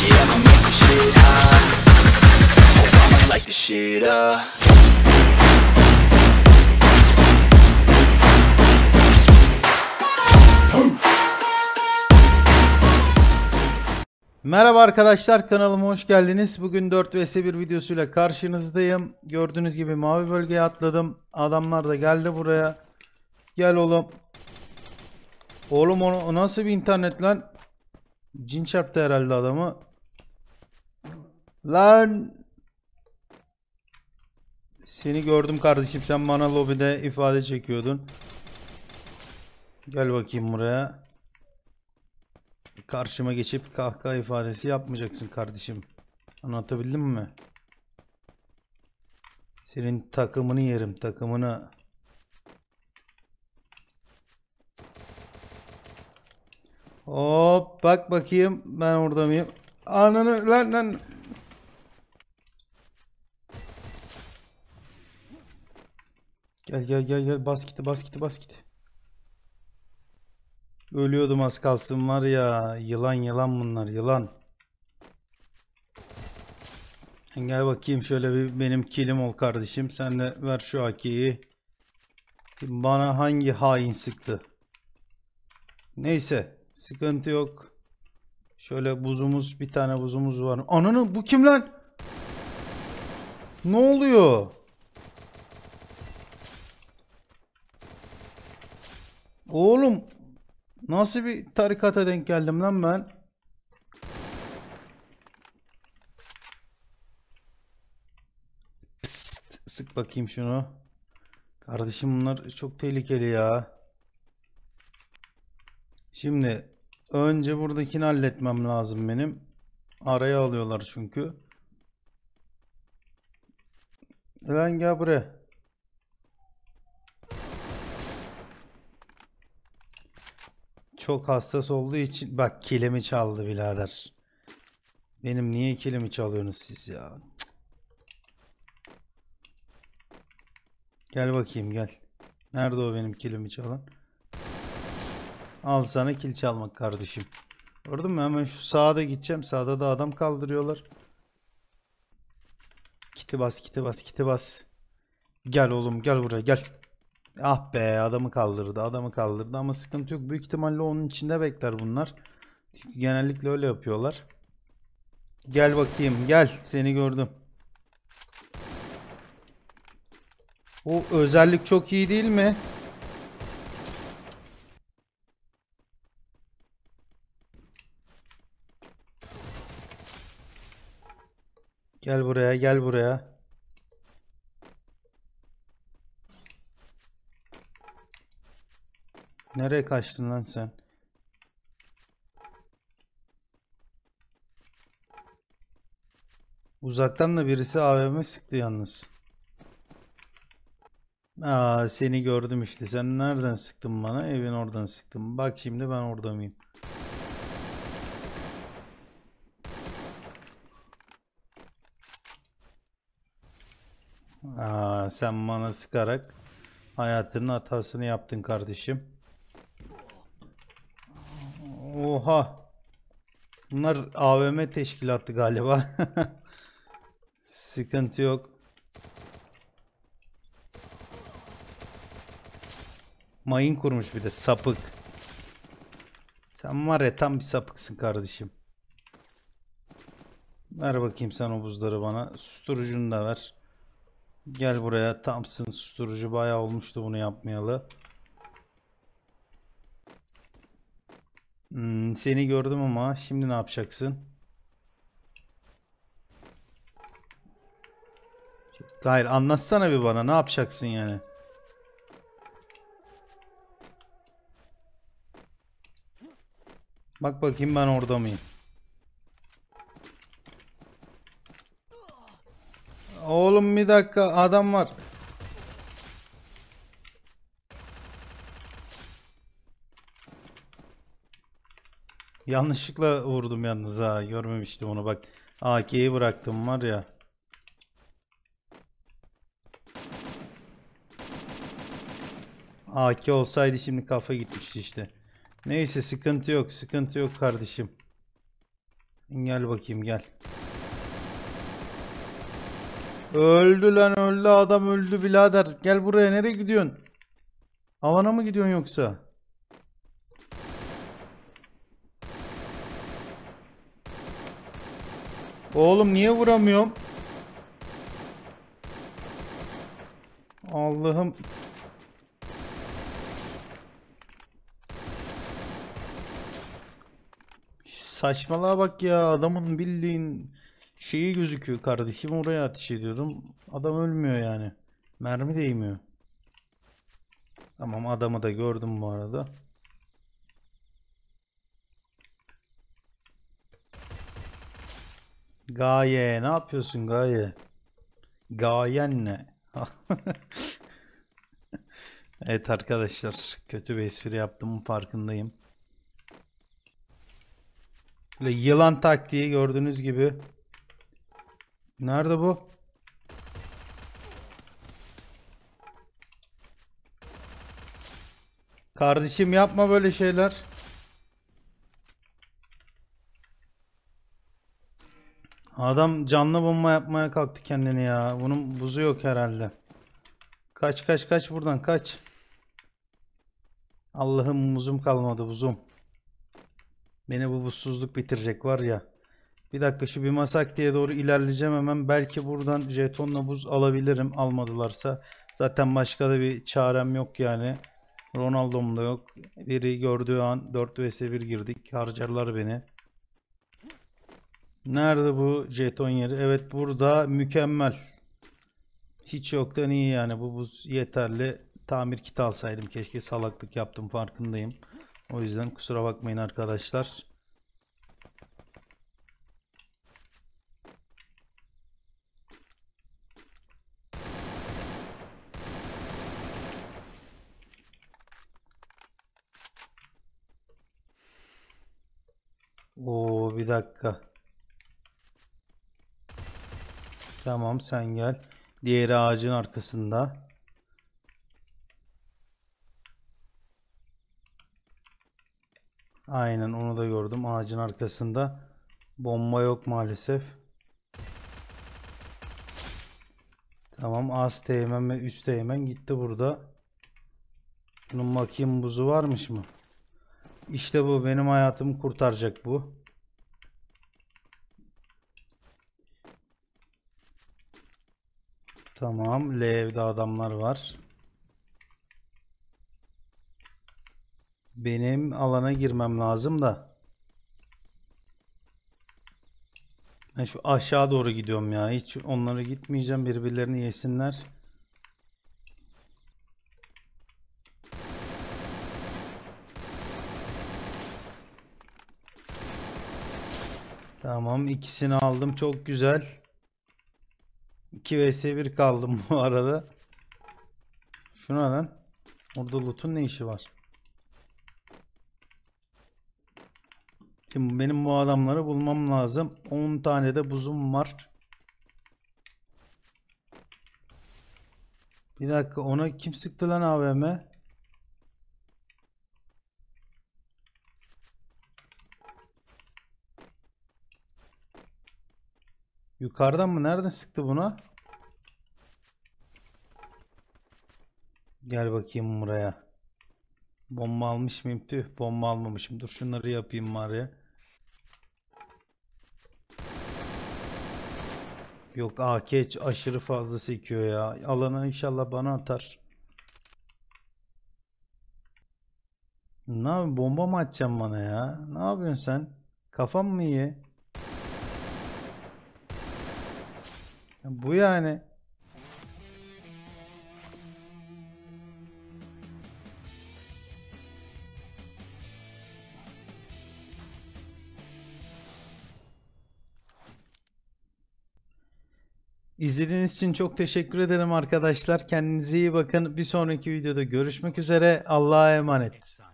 Yeah, I'ma make this shit hot. Oh, I'ma light this shit up. Merhaba arkadaşlar, kanalıma hoş geldiniz. Bugün 4 vs 1 videosuyla karşınızdayım. Gördüğünüz gibi mavi bölgeye atladım. Adamlar da geldi buraya. Gel oğlum. Oğlum o nasıl bir internet lan? Cin çarptı herhalde adamı. Lan. Seni gördüm kardeşim, sen bana lobide ifade çekiyordun. Gel bakayım buraya. Karşıma geçip kahkaha ifadesi yapmayacaksın kardeşim. Anlatabildim mi? Senin takımını yerim, takımını. Hop, bak bakayım ben orada mıyım? Ananı lan. Gel bas git. Ölüyordum az kalsın var ya. Yılan bunlar, yılan. Gel bakayım şöyle bir benim kilim ol kardeşim. Sen de ver şu AK'yi. Bana hangi hain sıktı? Neyse, sıkıntı yok. Şöyle buzumuz, bir tane buzumuz var. Ananı, bu kim lan? Ne oluyor? Oğlum, nasıl bir tarikata denk geldim lan ben? Psst, sık bakayım şunu. Kardeşim bunlar çok tehlikeli ya. Şimdi önce buradakini halletmem lazım benim. Araya alıyorlar çünkü. Lan gel buraya. Çok hassas olduğu için bak, kilimi çaldı birader. Benim niye kilimi çalıyorsunuz siz ya? Cık. Gel bakayım gel. Nerede o benim kilimi çalan? Al sana kil çalmak kardeşim. Gördün mü? Hemen şu sağda gideceğim. Sağda da adam kaldırıyorlar. Kiti bas. Gel oğlum, gel buraya gel. Ah be, adamı kaldırdı ama sıkıntı yok. Büyük ihtimalle onun içinde bekler bunlar. Çünkü genellikle öyle yapıyorlar. Gel bakayım gel, seni gördüm. O özellik çok iyi değil mi? Gel buraya. Nereye kaçtın lan sen? Uzaktan da birisi AVM sıktı yalnız. Aa, seni gördüm işte. Sen nereden sıktın bana? Evin oradan sıktım. Bak şimdi ben orada mıyım? Aa, sen bana sıkarak hayatının hatasını yaptın kardeşim. Oha. Bunlar AVM teşkilatı galiba. Sıkıntı yok. Mayın kurmuş bir de, sapık. Sen var ya, tam bir sapıksın kardeşim. Ver bakayım sen o buzları bana. Susturucunu da ver. Gel buraya. Tamsın, susturucu bayağı olmuştu bunu yapmayalı. Seni gördüm ama şimdi ne yapacaksın? Hayır, anlatsana bir bana, ne yapacaksın yani? Bak bakayım ben orada mıyım? Oğlum bir dakika, adam var. Yanlışlıkla vurdum yalnız ha, görmemiştim onu bak. AK'yi bıraktım var ya. AK olsaydı şimdi kafa gitmişti işte. Neyse, sıkıntı yok, sıkıntı yok kardeşim. Gel bakayım gel. Öldü lan öldü adam öldü birader. Gel buraya nereye gidiyorsun? Havana mı gidiyorsun yoksa? Oğlum niye vuramıyorum? Allah'ım. Saçmalığa bak ya, adamın bildiğin şeyi gözüküyor kardeşim, oraya ateş ediyorum. Adam ölmüyor yani. Mermi değmiyor. Tamam, adamı da gördüm bu arada. Gaye ne yapıyorsun Gaye? Gayen ne? Evet arkadaşlar, kötü bir espri yaptığımın farkındayım. Böyle yılan taktiği gördüğünüz gibi. Nerede bu? Kardeşim yapma böyle şeyler. Adam canlı bomba yapmaya kalktı kendini ya. Bunun buzu yok herhalde. Kaç kaç kaç buradan kaç. Allah'ım buzum kalmadı buzum. Beni bu buzsuzluk bitirecek var ya. Bir dakika, şu bir masaktiye doğru ilerleyeceğim hemen. Belki buradan jetonla buz alabilirim. Almadılarsa. Zaten başka da bir çarem yok yani. Ronaldo'm da yok. Biri gördüğü an 4 vs 1 girdik. Harcarlar beni. Nerede bu jeton yeri? Evet burada, mükemmel. Hiç yoktan iyi yani, bu buz yeterli. Tamir kiti alsaydım keşke, salaklık yaptım farkındayım. O yüzden kusura bakmayın arkadaşlar. Oo bir dakika. Tamam sen gel. Diğeri ağacın arkasında. Aynen, onu da gördüm ağacın arkasında. Bomba yok maalesef. Tamam, az teğmen ve üst teğmen gitti burada. Bunun bakayım buzu varmış mı? İşte bu benim hayatımı kurtaracak bu. Tamam, L evde adamlar var. Benim alana girmem lazım da. Ben şu aşağı doğru gidiyorum ya. Hiç onlara gitmeyeceğim. Birbirlerini yesinler. Tamam, ikisini aldım. Çok güzel. 2 vs 1 kaldım bu arada. Şuna lan. Orada loot'un ne işi var? Şimdi benim bu adamları bulmam lazım. 10 tane de buzum var. Bir dakika, ona kim sıktı lan AVM? Yukarıdan mı? Nereden sıktı buna? Gel bakayım buraya. Bomba almış mıyım? Tüh, bomba almamışım. Dur şunları yapayım bari. Yok, AK aşırı fazla sekiyor ya. Alana inşallah bana atar. Ne yapayım? Bomba mı atacaksın bana ya? Ne yapıyorsun sen? Kafam mı iyi? Bu yani. İzlediğiniz için çok teşekkür ederim arkadaşlar. Kendinize iyi bakın. Bir sonraki videoda görüşmek üzere. Allah'a emanet.